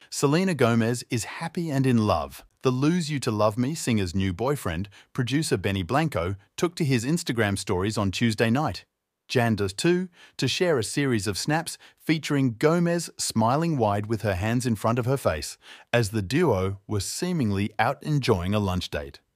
Selena Gomez is happy and in love. The Lose You to Love Me singer's new boyfriend, producer Blanco, took to his Instagram stories on Tuesday night. Jan does too, to share a series of snaps featuring Gomez smiling wide with her hands in front of her face, as the duo was seemingly out enjoying a lunch date.